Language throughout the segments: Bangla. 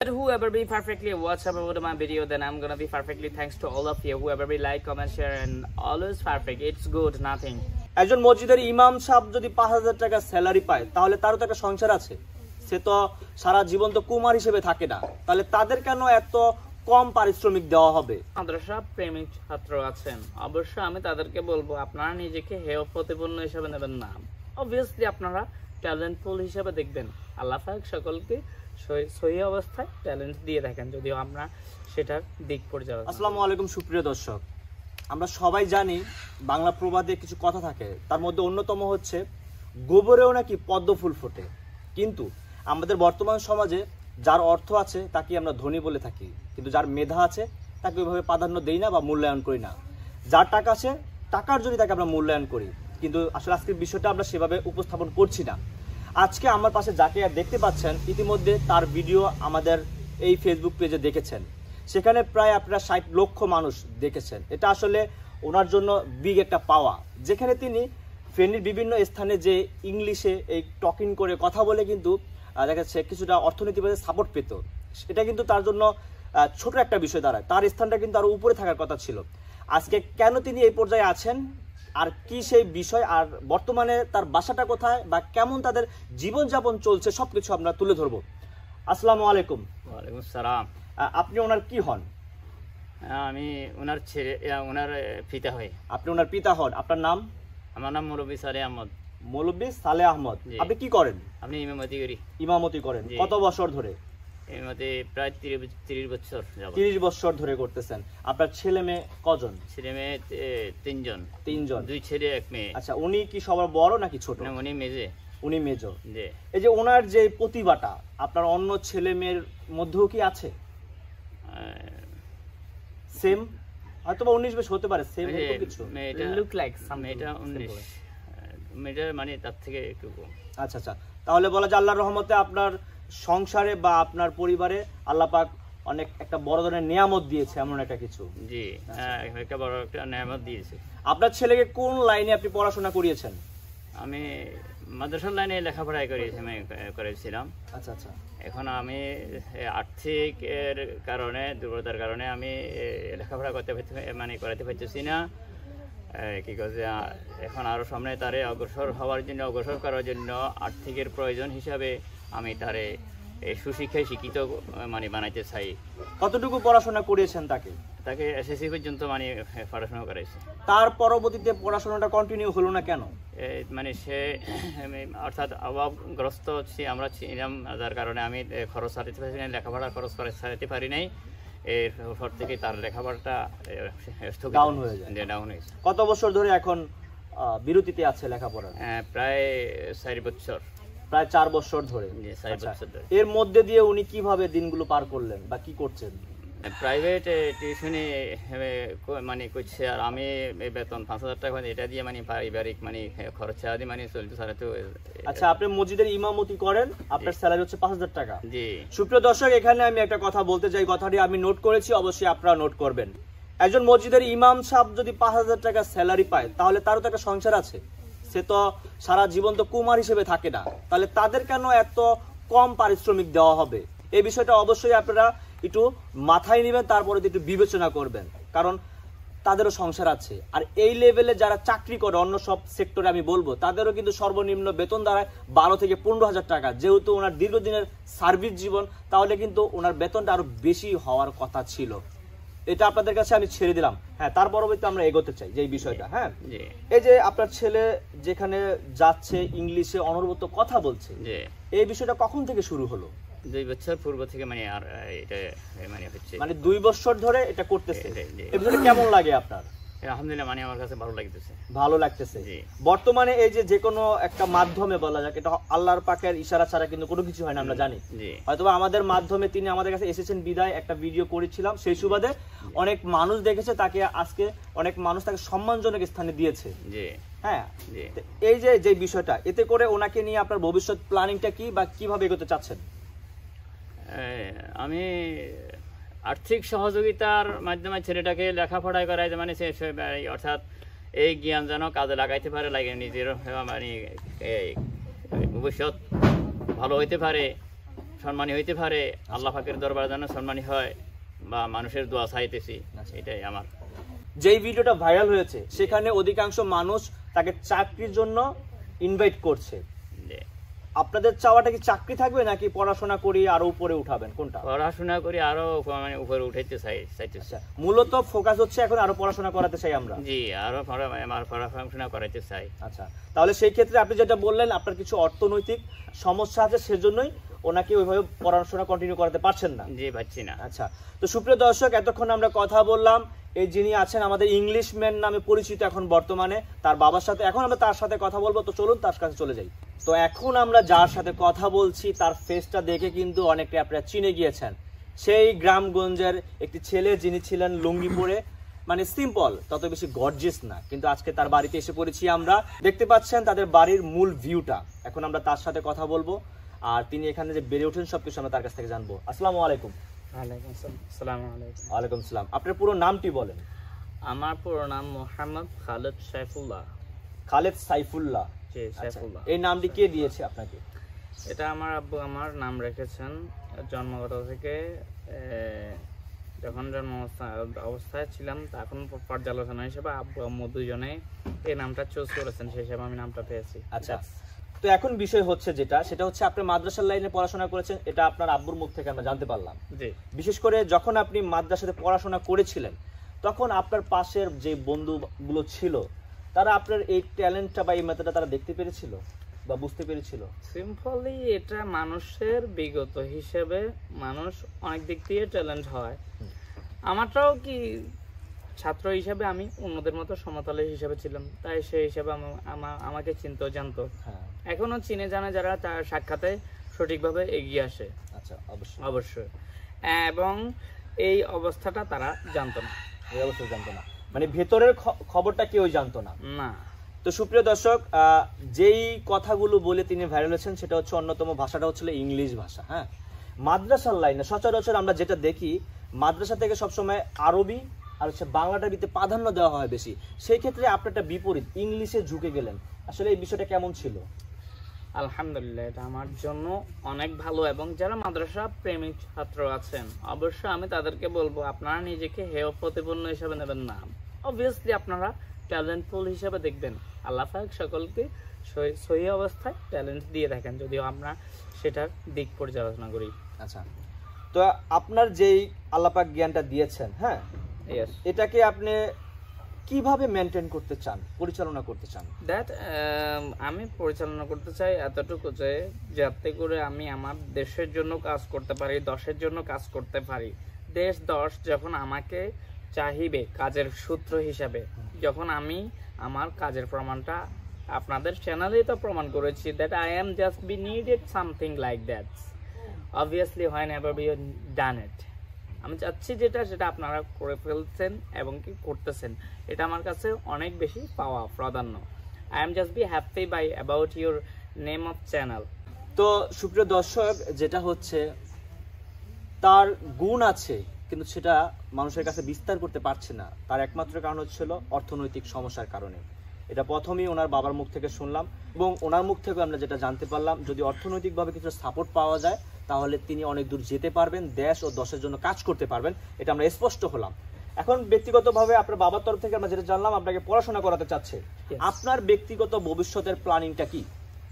Whoever be perfectly watch about my video, then I'm gonna be perfectly thanks to all of you. Whoever be like, comment, share, and always perfect. It's good, nothing. একজন মসজিদের ইমাম সাহেব যদি ৫,০০০ টাকা স্যালারি পায় তাহলে তারও তো একটা সংসার আছে, সে তো সারা জীবন তো কুমার হিসেবে থাকে না, তাহলে তাদের কেন এত কম পারিশ্রমিক দেওয়া হবে? মাদ্রাসা প্রেমিক ছাত্র আছেন, অবশ্যই আমি তাদেরকে বলবো আপনারা নিজেকে হেয় প্রতিপন্ন হিসেবে নেবেন না। অবভিয়াসলি আপনারা ট্যালেন্টফুল হিসেবে দেখবেন। আল্লাহ পাক সকলকে সহি অবস্থায় ট্যালেন্ট দিয়ে থাকেন, যদিও আমরা সেটার দিক পর্যায়ে। আসসালামু আলাইকুম সুপ্রিয় দর্শক, আমরা সবাই জানি বাংলা প্রবাদে কিছু কথা থাকে, তার মধ্যে অন্যতম হচ্ছে গোবরেও নাকি পদ্ম ফুল ফোটে। কিন্তু আমাদের বর্তমান সমাজে যার অর্থ আছে তাকে আমরা ধনী বলে থাকি, কিন্তু যার মেধা আছে তাকে ওইভাবে প্রাধান্য দেই না বা মূল্যায়ন করি না। যার টাকা আছে টাকার জন্য তাকে আমরা মূল্যায়ন করি, কিন্তু আসলে আজকের বিষয়টা আমরা সেভাবে উপস্থাপন করছি না। আজকে আমার পাশে যাকে দেখতে পাচ্ছেন, ইতিমধ্যে তার ভিডিও আমাদের এই ফেসবুক পেজে দেখেছেন, সেখানে প্রায় আপনারা ৬০ লক্ষ মানুষ দেখেছেন। এটা আসলে ওনার জন্য বিগ একটা পাওয়া, যেখানে তিনি ফেনীর বিভিন্ন স্থানে যে ইংলিশে এই টকিং করে কথা বলে কিন্তু দেখা যাচ্ছে কিছুটা অর্থনৈতিকভাবে সাপোর্ট পেত, এটা কিন্তু তার জন্য ছোট একটা বিষয় দাঁড়ায়। তার স্থানটা কিন্তু আরও উপরে থাকার কথা ছিল। আজকে কেন তিনি এই পর্যায়ে আছেন, আর কি সেই বিষয়, আর বর্তমানে তার বাসাটা কোথায় বা কেমন তাদের জীবনযাপন চলছে, সবকিছু আমরা তুলে ধরবো। আসসালামু আলাইকুম। ওয়ালাইকুম আসসালাম। আপনি ওনার কি হন? আমি ওনার ছেলে, ওনার পিতা হই। আপনি ওনার পিতা হন। আপনার নাম? আমার নাম মৌলভী সালেহ আহমদ। মৌলভী সালেহ আহমদ। আপনি কি করেন? আপনি ইমামতি করি। ইমামতি করেন কত বছর ধরে? ইমামতি প্রায় 30 বছর। 30 বছর ধরে করতেছেন। আপনার ছেলে মেয়ে কজন? ছেলে মেয়ে 3 জন। 3 জন। 2 ছেলে 1 মেয়ে। আচ্ছা, উনি কি সবার বড় নাকি ছোট? না, উনি মেজে। উনি মেজো। এই যে ওনার যে প্রতিভাটা আপনার অন্য ছেলে মেয়ের মধ্যেও কি আছে? সেম হয়তো বা 19-20 হতে পারে, সেম এরকম কিছু। মেয়েটা লুক লাইক সাম, মেয়েটা 19, মেয়েটা মানে তার থেকে একটু কম। আচ্ছা আচ্ছা, তাহলে বলা যায় আল্লাহর রহমতে আপনার সংসারে বা আপনার পরিবারে আল্লাহ পাক অনেক একটা বড় ধরনের নিয়ামত দিয়েছে, এমন একটা কিছু। জি, একটা বড় একটা নিয়ামত দিয়েছে। আপনার ছেলেকে কোন লাইনে আপনি পড়াশোনা করিয়েছেন? আমি মাদ্রাসার লাইনে লেখাপড়া করেছিলাম। আচ্ছা আচ্ছা। এখন আমি আর্থিক এর কারণে, দুর্বলতার কারণে আমি লেখাপড়া করাতে পারতেছি না। কি করছে, এখন আরো সামনে তারে অগ্রসর করার জন্য আর্থিকের প্রয়োজন হিসাবে আমি তারে সুশিক্ষায় শিক্ষিত বানাইতে চাই। কতটুকু পড়াশোনা করিয়েছেন তাকে? তাকে এসএসসি পর্যন্ত পড়াশোনা করাইছে। তার পরবর্তীতে পড়াশোনাটা কন্টিনিউ হলো না কেন? সে অর্থাৎ অভাবগ্রস্ত আমরা ছিলাম, যার কারণে আমি খরচ চালাতে পারি নাই, লেখাপড়ার খরচ চালাতে পারি নাই। এরপর থেকে তার লেখাপড়াটা ডাউন হয়ে যায়। কত বছর ধরে এখন বিরতিতে আছে লেখাপড়া? প্রায় 4 বছর। প্রায় 4 বছর ধরে। এর মধ্যে দিয়ে উনি কিভাবে দিনগুলো পার করলেন বা কি করছেন? প্রাইভেট টিউশনি করছে, আর আমি বেতন 5,000 টাকা, এটা দিয়ে পারিবারিক খরচা দিয়ে চলতে চালাতে। আচ্ছা, আপনি মসজিদের ইমামতি করেন, আপনার স্যালারি হচ্ছে 5,000 টাকা। জি। সুপ্রিয় দর্শক, এখানে আমি একটা কথা বলতে চাই, কথাটি আমি নোট করেছি, অবশ্যই আপনারা নোট করবেন। একজন মসজিদের ইমাম সাহেব যদি 5,000 টাকা স্যালারি পায় তাহলে তারও তো একটা সংসার আছে, সে তো সারা জীবন তো কুমার হিসেবে থাকে না, তাহলে তাদের কেন এত কম পারিশ্রমিক দেওয়া হবে? এই বিষয়টা অবশ্যই আপনারা একটু মাথায় নেবেন, তারপরে একটু বিবেচনা করবেন, কারণ তাদেরও সংসার আছে। আর এই লেভেলে যারা চাকরি করে অন্য সব সেক্টরে আমি বলবো, তাদেরও কিন্তু সর্বনিম্ন বেতন দাঁড়ায় 12 থেকে 15,000 টাকা। যেহেতু ওনার দীর্ঘদিনের সার্ভিস জীবন, তাহলে কিন্তু ওনার বেতনটা আরো বেশি হওয়ার কথা ছিল। এটা আপনাদের কাছে আমি ছেড়ে দিলাম। হ্যাঁ, তার পরবর্তীতে আমরা এগোতে চাই যে বিষয়টা। হ্যাঁ, এই যে আপনার ছেলে যেখানে যাচ্ছে ইংলিশে অনবরত কথা বলছে, এই বিষয়টা কখন থেকে শুরু হলো? 2 বছর পূর্ব থেকে এটা হচ্ছে, 2 বছর ধরে এটা করতেছে। এই বিষয়টা কেমন লাগে আপনার? আলহামদুলিল্লাহ, আমার কাছে ভালো লাগতেছে। ভালো লাগতেছে। বর্তমানে এই যে কোনো একটা মাধ্যমে বলা যাক, এটা আল্লাহর পাকের ইশারা ছাড়া কিন্তু কোনো কিছু হয় না, আমরা জানি। হয়তোবা আমাদের মাধ্যমে তিনি আমাদের কাছে এসেছেন বিদায় একটা ভিডিও করেছিলাম, সেই সুবাদে অনেক মানুষ দেখেছে তাকে, আজকে অনেক মানুষ তাকে সম্মানজনক স্থানে দিয়েছে। হ্যাঁ, এই যে বিষয়টা, এতে করে ওনাকে নিয়ে আপনার ভবিষ্যৎ প্ল্যানিংটা কি বা কিভাবে এগোতে চাচ্ছেন? আমি আর্থিক সহযোগিতার মাধ্যমে ছেলেটাকে লেখাপড়ায় করাই, অর্থাৎ এই জ্ঞান যেন কাজে লাগাইতে পারে, নিজের ভবিষ্যৎ ভালো হইতে পারে, সম্মানী হইতে পারে, আল্লাহ পাকের দরবারে যেন সম্মানী হয় বা মানুষের দোয়া চাইতেছি, এটাই আমার। যেই ভিডিওটা ভাইরাল হয়েছে সেখানে অধিকাংশ মানুষ তাকে চাকরির জন্য ইনভাইট করছে, যে আপনাদের চাওয়াটা কি চাকরি থাকবে নাকি পড়াশোনা করি আরো উপরে উঠাবেন, কোনটা? পড়াশোনা করে আরো মানে উপরে উঠাইতে চাইতেছি। আচ্ছা, মূলত ফোকাস হচ্ছে এখন আরো পড়াশোনা করাতে চাই আমরা। জি, আরো আমার পড়াশোনা করাইতে চাই। আচ্ছা, তাহলে সেই ক্ষেত্রে আপনি যেটা বললেন আপনার কিছু অর্থনৈতিক সমস্যা আছে, সেজন্যই ওনাকে ওইভাবে পড়াশোনা কন্টিনিউ করাতে পারছেন না। জি, পাচ্ছি না। আচ্ছা, তো সুপ্রিয় দর্শক, এতক্ষণ আমরা কথা বললাম এই যিনি আছেন আমাদের ইংলিশম্যান নামে পরিচিত এখন বর্তমানে, তার বাবার সাথে। এখন আমরা তার সাথে কথা বলবো, তো চলুন তার কাছে চলে যাই। তো এখন আমরা যার সাথে কথা বলছি তার ফেসটা দেখে কিন্তু অনেকটা আপনারা চিনে গিয়েছেন। সেই গ্রামগঞ্জের একটি ছেলে যিনি ছিলেন লুঙ্গি পরে, মানে সিম্পল, তত বেশি গর্জিয়াস না, কিন্তু আজকে তার বাড়িতে এসে পড়েছি আমরা। দেখতে পাচ্ছেন তাদের বাড়ির মূল ভিউটা। এখন আমরা তার সাথে কথা বলবো, আর তিনি এখানে যে বেড়ে ওঠেন সবকিছু আমরা তার কাছ থেকে জানবো। আসসালামু আলাইকুম। ওয়ালাইকুম আসসালাম। আপনার পুরো নামটি বলেন। আমার পুরো নাম মোহাম্মদ খালেদ সাইফুল্লাহ। খালেদ সাইফুল্লাহ। জি, সাইফুল্লাহ। এই নামটি কে দিয়েছে আপনাকে? এটা আমার আব্বু আমার নাম রেখেছেন জন্মগত থেকে। যখন জন্ম অবস্থায় ছিলাম তখন পর্যালোচনা হিসেবে আব্বু আম্মু দুজনে এই নামটা চুজ করেছেন, সেই হিসেবে আমি নামটা পেয়েছি। আচ্ছা, তো এখন বিষয় হচ্ছে সেটা হচ্ছে আপনি মাদ্রাসার লাইনে পড়াশোনা করেছেন, এটা আপনার আব্বুর মুখ থেকে আমরা জানতে পারলাম। জি। বিশেষ করে যখন আপনি মাদ্রাসাতে পড়াশোনা করেছিলেন তখন আপনার পাশের যে বন্ধুগুলো ছিল তারা আপনার এই ট্যালেন্টটা বা এই মেধাটা তারা দেখতে পেরেছিল বা বুঝতে পেরেছিল? সিম্পলি এটা মানুষের বিগত হিসেবে মানুষ অনেক দিক দিয়ে ট্যালেন্ট হয়। আমারটাও কি ছাত্র হিসেবে আমি অন্যদের মতো সমতলে হিসেবে ছিলাম, তাই সেই হিসেবে আমাকে চিনতো, জানতো। এখনো চিনে জানে যারা তার সাক্ষাতে সঠিকভাবে এগিয়ে আসে। আচ্ছা, অবশ্যই। এবং এই অবস্থাটা তারা জানতো না। এই অবস্থা জানতো না, মানে ভেতরের খবরটা কেউ জানতো না। না। তো সুপ্রিয় দর্শক, যেই কথাগুলো বলে তিনি ভাইরাল হয়েছেন সেটা হচ্ছে অন্যতম ভাষাটা হচ্ছিল ইংলিশ ভাষা। হ্যাঁ, মাদ্রাসার লাইনে সচরাচর আমরা যেটা দেখি মাদ্রাসা থেকে সবসময় আরবি আর হচ্ছে বাংলাটাকে প্রাধান্য দেওয়া হয় বেশি। সেই ক্ষেত্রে আপনারটা বিপরীত, ইংলিশে ঝুঁকে গেলেন। আসলে এই বিষয়টা কেমন ছিল? আলহামদুলিল্লাহ, এটা আমার জন্য অনেক ভালো। এবং যারা মাদ্রাসা প্রেমিক ছাত্র আছেন অবশ্যই আমি তাদেরকে বলবো আপনারা নিজেকে হেয় প্রতিপন্ন হিসেবে নেবেন না। অবভিয়াসলি আপনারা ট্যালেন্টফুল হিসেবে দেখবেন। আল্লাহ পাক সকলকে সহি অবস্থায় ট্যালেন্ট দিয়ে থাকেন, যদিও আমরা সেটার দিক পর্যালোচনা করি। আচ্ছা, তো আপনার যেই আল্লাহ পাক জ্ঞানটা দিয়েছেন, হ্যাঁ, এটাকে আপনি কিভাবে মেনটেন করতে চান, পরিচালনা করতে চান? দ্যাট আমি পরিচালনা করতে চাই এতটুকু যে যাতে করে আমি আমার দেশের জন্য কাজ করতে পারি, দশের জন্য কাজ করতে পারি। দেশ দশ যখন আমাকে চাহিবে কাজের সূত্র হিসাবে, যখন আমি আমার কাজের প্রমাণটা আপনাদের চ্যানেলেই তো প্রমাণ করেছি that I am just be needed something like that. Obviously whenever be done it, আমি চাচ্ছি সেটা আপনারা করে ফেলছেন এবং কি করতেছেন, এটা আমার কাছে অনেক বেশি পাওয়া প্রাধান্য। I am just be happy by about your name of channel. তো সুপ্রিয় দর্শক, যেটা হচ্ছে তার গুণ আছে কিন্তু সেটা মানুষের কাছে বিস্তার করতে পারছে না, তার একমাত্র কারণ হচ্ছিল অর্থনৈতিক সমস্যার কারণে। এটা প্রথমেই ওনার বাবার মুখ থেকে শুনলাম এবং ওনার মুখ থেকে আমরা যেটা জানতে পারলাম, যদি অর্থনৈতিকভাবে কিছু সাপোর্ট পাওয়া যায় তাহলে তিনি অনেক দূর যেতে পারবেন, দেশ ও দশের জন্য কাজ করতে পারবেন, এটা আমরা স্পষ্ট হলাম। এখন ব্যক্তিগতভাবে আপনার বাবার তরফ থেকে আমরা যেটা জানলাম আপনাকে পড়াশোনা করাতে চাচ্ছে, আপনার ব্যক্তিগত ভবিষ্যতের প্ল্যানিংটা কি?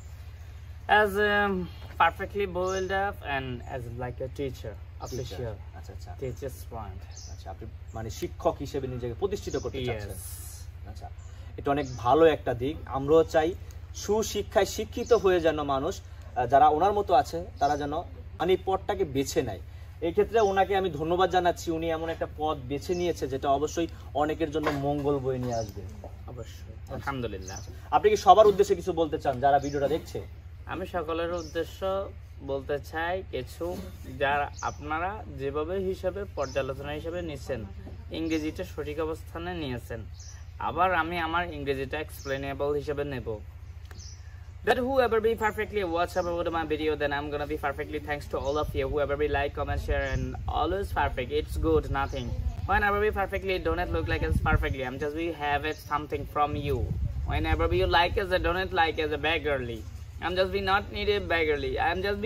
As perfectly boiled up and as like a teacher, official. আচ্ছা আচ্ছা, teacher's point. আচ্ছা, আপনি মানে শিক্ষক হিসেবে নিজেকে প্রতিষ্ঠিত করতে চাচ্ছেন। আচ্ছা, এটা অনেক ভালো একটা দিক। আমরাও চাই সুশিক্ষায় শিক্ষিত হয়ে যেন মানুষ যারা ওনার মতো আছে তারা যেন মানে পথটাকে বেছে নেয়। এই ক্ষেত্রে ওনাকে আমি ধন্যবাদ জানাচ্ছি, উনি এমন একটা পথ বেছে নিয়েছে যেটা অবশ্যই অনেকের জন্য মঙ্গল বয়ে নিয়ে আসবে। অবশ্যই, আলহামদুলিল্লাহ। আপনি কি সবার উদ্দেশ্যে কিছু বলতে চান যারা ভিডিওটা দেখছে? আমি সকলের উদ্দেশ্য বলতে চাই কিছু, যারা আপনারা যেভাবে হিসাবে পর্যালোচনা হিসাবে নিচ্ছেন ইংরেজিটা সঠিক অবস্থানে নিয়েছেন, আবার আমি আমার ইংরেজিটা এক্সপ্লেনেবল হিসাবে নেব। That whoever be perfectly watch about my video, then I'm gonna be perfectly thanks to all of you. Whoever be like, comment, share, and always perfect. It's good, nothing. Whenever we perfectly don't look like it's perfectly. I'm just we have it something from you. Whenever you like as a don't like as a beggarly. I'm just be not needed beggarly. I'm just be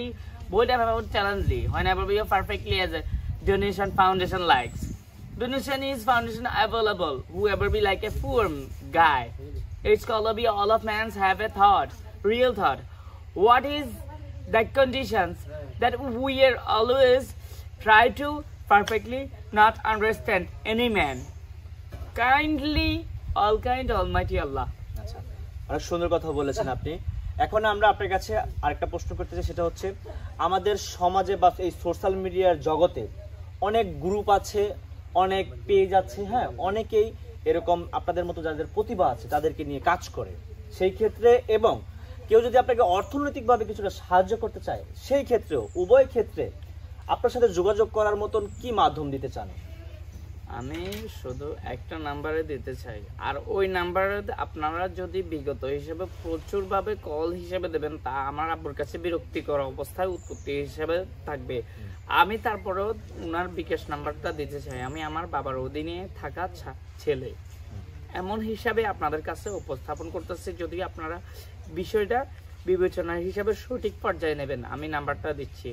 whatever challenge, whenever we are perfectly as a donation foundation likes. Donation is foundation available. Whoever be like a poor guy, it's gonna be all of man's have a thought, real thought. What is the conditions that we are always try to perfectly not understand any man. Kindly, all kind Almighty Allah. আচ্ছা, অনেক সুন্দর কথা বলেছেন আপনি। এখন আমরা আপনার কাছে আরেকটা প্রশ্ন করতে চাই, সেটা হচ্ছে আমাদের সমাজে বা এই সোশ্যাল মিডিয়ার জগতে অনেক গ্রুপ আছে, অনেক পেজ আছে, হ্যাঁ, অনেকেই এরকম আপনাদের মতো যাদের প্রতিভা আছে তাদেরকে নিয়ে কাজ করে। সেই ক্ষেত্রে এবং কেউ যদি আপনাকে অর্থনৈতিকভাবে কিছুটা সাহায্য করতে চায়, সেই ক্ষেত্রেও উভয় ক্ষেত্রে আপনার সাথে যোগাযোগ করার মতন কি মাধ্যম দিতে চান? আমি শুধু একটা নাম্বারে দিতে চাই, আর ওই নাম্বারে আপনারা যদি বিগত হিসেবে প্রচুরভাবে কল হিসেবে দেবেন, তা আমার আব্বুর কাছে বিরক্তিকর অবস্থায় উৎপত্তি হিসেবে থাকবে। আমি তারপরেও ওনার বিকাশ নাম্বারটা দিতে চাই। আমি আমার বাবার অধীনে থাকা ছেলে এমন হিসাবে আপনাদের কাছে উপস্থাপন করতেছি। যদি আপনারা বিষয়টা বিবেচনা হিসাবে সঠিক পর্যায়ে নেবেন, আমি নাম্বারটা দিচ্ছি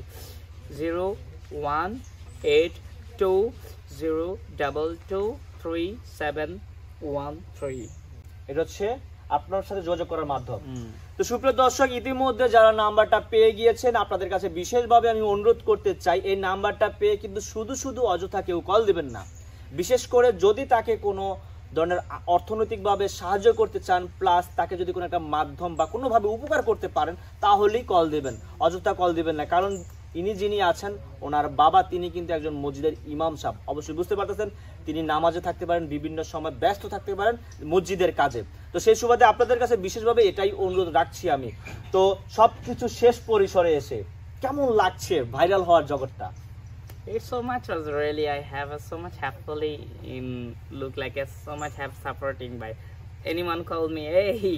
01820223713। এটা হচ্ছে আপনার সাথে যোগাযোগ করার মাধ্যম। তো সুপ্রিয় দর্শক, ইতিমধ্যে যারা নাম্বারটা পেয়ে গিয়েছেন, আপনাদের কাছে বিশেষভাবে আমি অনুরোধ করতে চাই, এই নাম্বারটা পেয়ে কিন্তু শুধু শুধু অযথা কেউ কল দিবেন না। বিশেষ করে যদি তাকে কোনো ধরনের অর্থনৈতিকভাবে সাহায্য করতে চান, প্লাস তাকে যদি কোনো একটা মাধ্যম বা কোনোভাবে উপকার করতে পারেন, তাহলেই কল দেবেন, অযথা কল দিবেন না। কারণ যিনি আছেন ওনার বাবা, তিনি কিন্তু একজন মসজিদের ইমাম সাহেব। অবশ্যই বুঝতে পারতেছেন, তিনি নামাজে থাকতে পারেন, বিভিন্ন সময় ব্যস্ত থাকতে পারেন মসজিদের কাজে। তো সেই সুবাদে আপনাদের কাছে বিশেষভাবে এটাই অনুরোধ রাখছি আমি। তো সবকিছু শেষ পরিসরে এসে কেমন লাগছে ভাইরাল হওয়ার জগৎটা? It's so much was really I have so much happily in look like a so much have supporting by anyone call me, hey,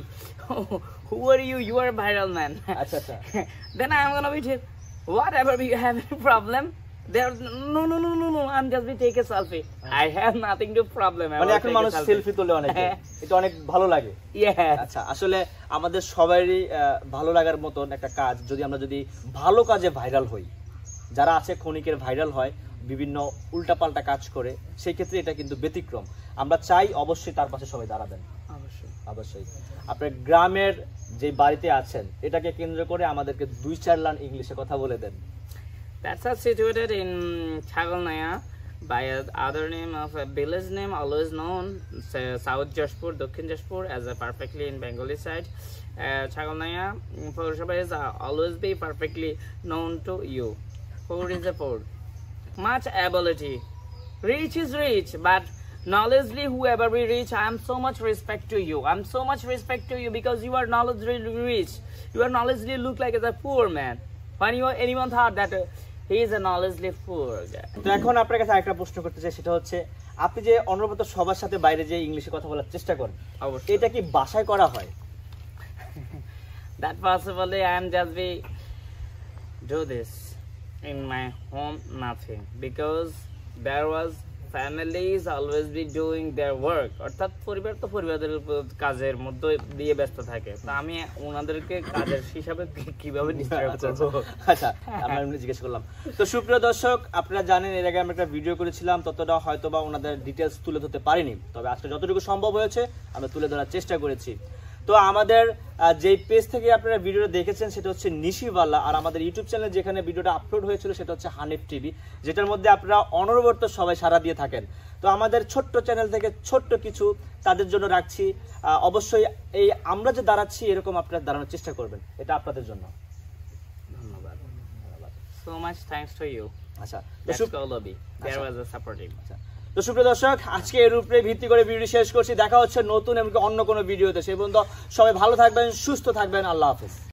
who are you? You are a viral man. আচ্ছা আচ্ছা। Then I'm gonna be whatever you have any problem. There no, I'm just be take a selfie. I have nothing to problem. মানে এখন মানুষ সেলফি তোলে অনেক, এটা অনেক ভালো লাগে। আচ্ছা, আসলে আমাদের সবারই ভালো লাগার মতন একটা কাজ, আমরা যদি ভালো কাজে ভাইরাল হই, যারা আছে ক্ষণিকের ভাইরাল হয়, বিভিন্ন উল্টাপাল্টা কাজ করে, সেই ক্ষেত্রে এটা কিন্তু ব্যতিক্রম। আমরা চাই অবশ্যই তার পাশে সবাই দাঁড়াবেন। অবশ্যই। আপনার গ্রামের যে বাড়িতে আছেন, এটাকে কেন্দ্র করে আমাদেরকে 2-4 লাইন ইংলিশে কথা বলে দেন। That's situated in Chagalnaya by other name of a village name always known South Jashpur, Dokhin Jashpur as a perfectly in Bengali side. Chagalnaya Purushabha is always be perfectly known to you. Poor is a poor. Much ability. Rich is rich, but knowledgely whoever we reach, I am so much respect to you. I'm so much respect to you because you are knowledgely rich. You are knowledgely look like as a poor man. When you anyone thought that he is a knowledgely poor guy. তো এখন আপনার কাছে আরেকটা প্রশ্ন করতে চাই, সেটা হচ্ছে আপনি যে অনবরত সবার সাথে বাইরে যে ইংলিশে কথা বলার চেষ্টা করেন, অবশ্যই এটা কি বাসায় করা হয়? That possibly I am just be do this in my home nothing because there was families always be doing their work. অর্থাৎ পরিবার তো পরিবারের কাজের মধ্যে দিয়ে ব্যস্ত থাকে, তো আমি ওনাদেরকে কাজের হিসাবে কিভাবে ডিস্টার্ব করব? আচ্ছা, আমরা জিজ্ঞেস করলাম। তো সুপ্রিয় দর্শক, আপনারা জানেন এর আগে আমরা একটা ভিডিও করেছিলাম, ততটা হয়তোবা ওনাদের ডিটেলস তুলে ধরতে পারিনি, তবে আজকে যতটুকু সম্ভব হয়েছে আমরা তুলে ধরার চেষ্টা করেছি। তো আমাদের যে পেজ থেকে আপনারা ভিডিওটা দেখেছেন সেটা হচ্ছে নিশিওয়ালা, আর আমাদের ইউটিউব চ্যানেলে যেখানে ভিডিওটা আপলোড হয়েছিল সেটা হচ্ছে হানিফ টিভি, যেটার মধ্যে আপনারা অনবরত সবাই সাড়া দিয়ে থাকেন। তো আমাদের ছোট্ট চ্যানেল থেকে ছোট্ট কিছু তাদের জন্য রাখছি। অবশ্যই এই আমরা যে দাঁড়াচ্ছি এরকম আপনারা দাঁড়ানোর চেষ্টা করবেন, এটা আপনাদের জন্য। ধন্যবাদ। So much thanks to you. আচ্ছা, There was a supporting. তো সুপ্রিয় দর্শক, আজকে এর উপরে ভিত্তি করে ভিডিও শেষ করছি। দেখা হচ্ছে নতুন এবং অন্য কোনো ভিডিওতে। সেই পর্যন্ত সবাই ভালো থাকবেন, সুস্থ থাকবেন। আল্লাহ হাফেজ।